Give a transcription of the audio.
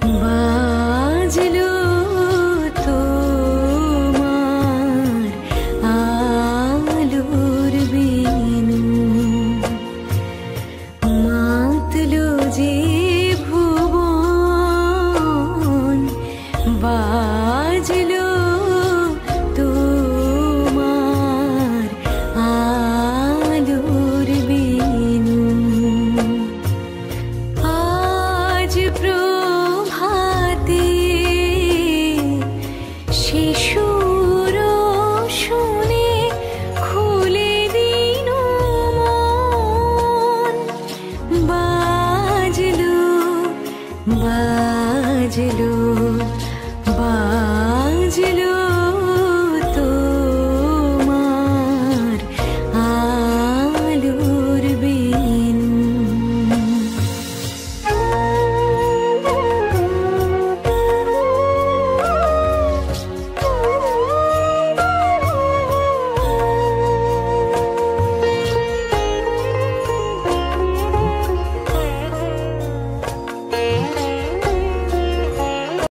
বাজলো তোমার আলোর বিনু, মাতলো যে ভুবন, বাজলো তোমার আলোর বিনু। আজ প্রভাতে শিশুর শুনে খুলে দিন মন, বাজলো বাজলো বাজলো